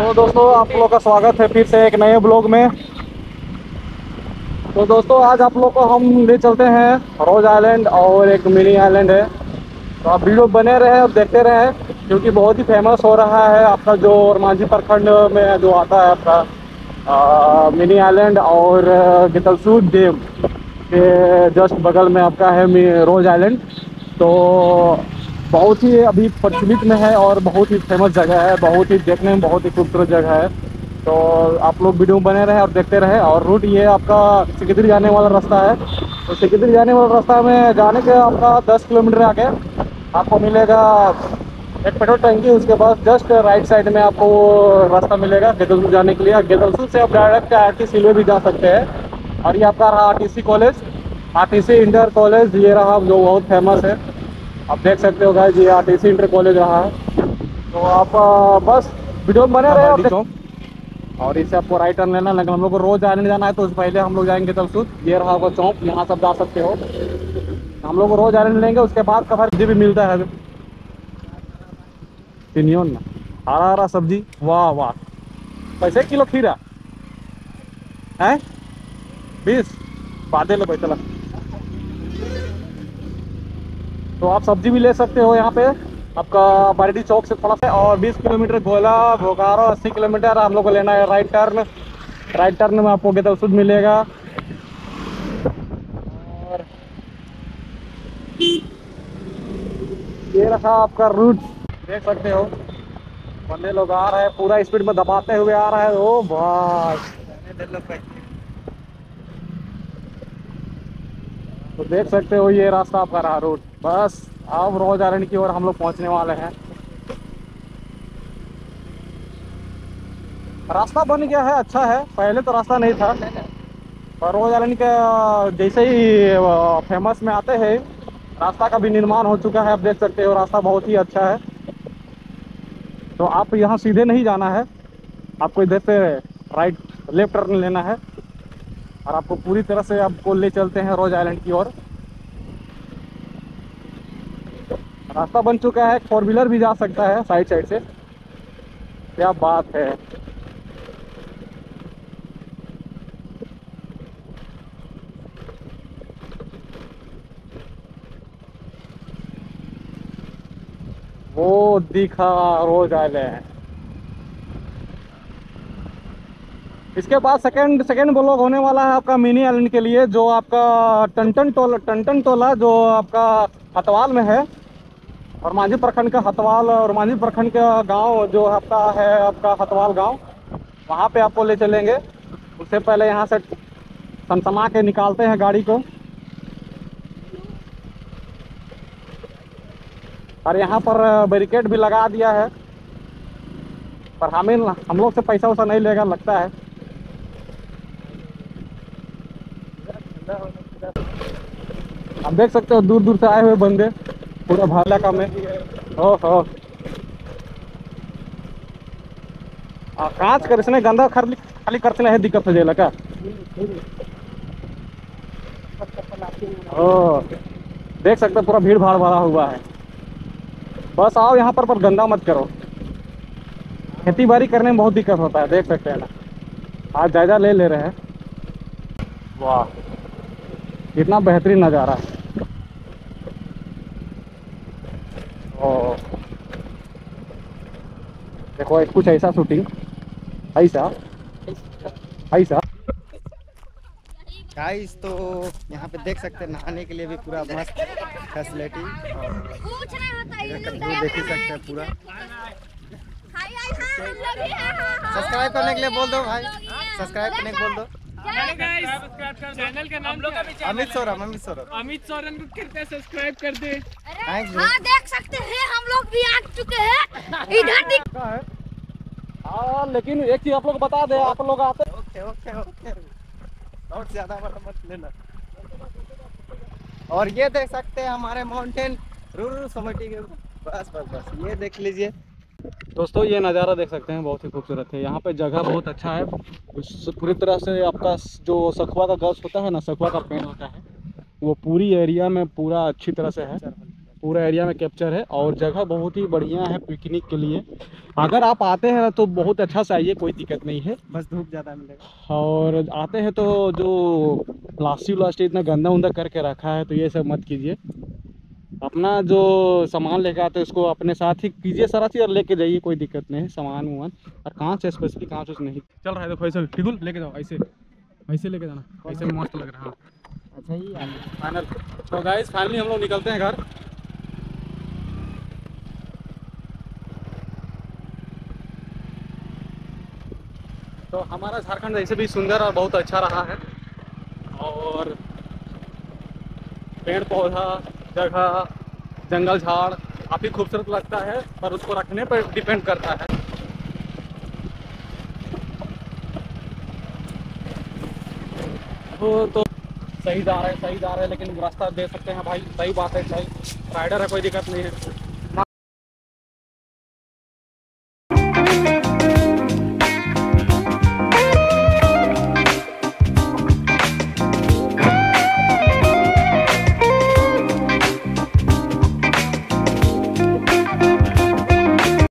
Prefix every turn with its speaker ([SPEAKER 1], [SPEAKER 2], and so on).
[SPEAKER 1] तो दोस्तों आप लोगों का स्वागत है फिर से एक नए ब्लॉग में। तो दोस्तों आज आप लोग को हम ले चलते हैं रोज आइलैंड और एक मिनी आइलैंड है। तो आप वीडियो बने रहे और देखते रहे क्योंकि बहुत ही फेमस हो रहा है आपका जो मांझी प्रखंड में जो आता है आपका मिनी आइलैंड और गितलसूद डैम के जस्ट बगल में आपका है रोज आइलैंड। तो बहुत ही अभी प्रचलित में है और बहुत ही फेमस जगह है, बहुत ही देखने में बहुत ही खूबसूरत जगह है। तो आप लोग वीडियो बने रहे और देखते रहे। और रूट ये आपका सिकिदिरी जाने वाला रास्ता है। तो सिकिदिरी जाने वाला रास्ता में जाने के आपका 10 किलोमीटर आगे आपको मिलेगा एक पेट्रोल टंकी। उसके बाद जस्ट राइट साइड में आपको रास्ता मिलेगा गेदलसूद जाने के लिए। गेदलसूद से आप डायरेक्ट RTC में भी जा सकते हैं। और ये आपका रहा RTC college, RTC inter college ये रहा जो बहुत फेमस है। आप देख सकते हो गाइस, ये RTC इंटर कॉलेज रहा है। तो आप बस वीडियो में बने रहे और इससे आपको राइट टर्न लेना। लेकिन हम लोग को रोज आइलैंड जाना है तो उससे पहले हम लोग जाएंगे गेदलसूद। ये रहा वो चौक, यहाँ सब जा सकते हो। हम लोग को रोज आइलैंड लेंगे, उसके बाद कफर भी मिलता है पिनियन में हरा हरा सब्जी। वाह वाह, पैसे किलो खीरा है 20 बादे लो पैसा। तो आप सब्जी भी ले सकते हो यहाँ पे आपका बारीडी चौक से थोड़ा सा। और 20 किलोमीटर गोला बोकारो 80 किलोमीटर हम लोग को लेना है राइट टर्न। राइट टर्न में आपको गेदलसूद मिलेगा। और ये रहा आपका रूट, देख सकते हो बंदे लोग आ रहे हैं पूरा स्पीड में दबाते हुए आ रहा है। ओ भाई, तो देख सकते हो ये रास्ता आपका रहा रूट। बस अब रोज आइलैंड की ओर हम लोग पहुंचने वाले हैं। रास्ता बन गया है, अच्छा है। पहले तो रास्ता नहीं था। और रोज आइलैंड का जैसे ही फेमस में आते हैं रास्ता का भी निर्माण हो चुका है। आप देख सकते हो रास्ता बहुत ही अच्छा है। तो आप यहाँ सीधे नहीं जाना है, आपको इधर से राइट लेफ्ट टर्न लेना है और आपको पूरी तरह से आपको ले चलते हैं रोज आइलैंड की ओर। रास्ता बन चुका है, 4 व्हीलर भी जा सकता है साइड साइड से। क्या बात है। वो दिखा रोज आइलैंड। इसके बाद सेकंड ब्लॉक होने वाला है आपका मिनी आइलैंड के लिए, जो आपका टन टोला जो आपका हतवाल में है। और मांझी प्रखंड का हतवाल और मांझी प्रखंड का गांव जो आपका है आपका हतवाल गांव, वहां पे आपको ले चलेंगे। उससे पहले यहाँ से सनसना के निकालते हैं गाड़ी को। और यहाँ पर बैरिकेड भी लगा दिया है, पर हम लोग से पैसा वैसा नहीं लेगा लगता है। आप देख सकते हो दूर दूर से आए हुए बंदे पूरा भाला का में। ओहो, कांच कर इसने गंदा खाली खाली करते है, दिक्कत हो जाएगा क्या। ओ देख सकते हो पूरा भीड़ भाड़ भरा हुआ है। बस आओ यहाँ पर गंदा मत करो। खेती बाड़ी करने में बहुत दिक्कत होता है, देख सकते हैं ना। आज जायजा ले रहे हैं। वाह कितना बेहतरीन नज़ारा है। ओ देखो कुछ ऐसा शूटिंग ऐसा ऐसा।
[SPEAKER 2] गाइस तो यहाँ पे देख सकते हैं नहाने के लिए भी पूरा मस्त फैसिलिटी। देख ही सकते हैं पूरा। सब्सक्राइब करने के लिए बोल दो भाई, सब्सक्राइब करने को बोल दो।
[SPEAKER 3] चैनल का नाम
[SPEAKER 2] अमित सोरम
[SPEAKER 3] को कृपया सब्सक्राइब कर दे।
[SPEAKER 2] हाँ
[SPEAKER 4] देख सकते हैं हम लोग भी आ चुके हैं इधर
[SPEAKER 1] है। हाँ लेकिन एक चीज आप लोग बता दे, आप लोग आते
[SPEAKER 2] ओके ओके ओके बहुत ज्यादा बड़ा मत लेना। और ये देख सकते हैं हमारे माउंटेन रूरू सोसाइटी के। बस बस बस ये देख लीजिए
[SPEAKER 1] दोस्तों, ये नज़ारा देख सकते हैं, बहुत ही खूबसूरत है। यहाँ पे जगह बहुत अच्छा है। पूरी तरह से आपका जो सखुआ का गछ होता है ना, सखुआ का पेड़ होता है, वो पूरी एरिया में पूरा अच्छी तरह से है। पूरा एरिया में कैप्चर है और जगह बहुत ही बढ़िया है पिकनिक के लिए। अगर आप आते हैं तो बहुत अच्छा से आइए, कोई दिक्कत नहीं है।
[SPEAKER 2] बस धूप ज़्यादा मिलेगा।
[SPEAKER 1] और आते हैं तो जो प्लास्टिक इतना गंदा उंदा करके रखा है तो ये सब मत कीजिए। अपना जो सामान लेके आते हैं उसको अपने साथ ही कीजिए सारा चीज़ और लेके जाइए, कोई दिक्कत नहीं है। सामान वामान और कांच है, स्पेशली कांच उस नहीं चल रहा है। देखो ऐसे ठीक लेके जाओ, ऐसे ऐसे लेके जाना, ऐसे मस्त लग रहा है।
[SPEAKER 2] अच्छा ही
[SPEAKER 1] फाइनल तो गाइस फाइनली हम लोग निकलते हैं घर। तो हमारा झारखंड ऐसे भी सुंदर और बहुत अच्छा रहा है और पेड़ पौधा जगह जंगल झाड़ काफ़ी खूबसूरत लगता है, पर उसको रखने पर डिपेंड करता है। तो सही जा रहा है लेकिन रास्ता दे सकते हैं भाई, सही बात है। सही राइडर है, कोई दिक्कत नहीं है।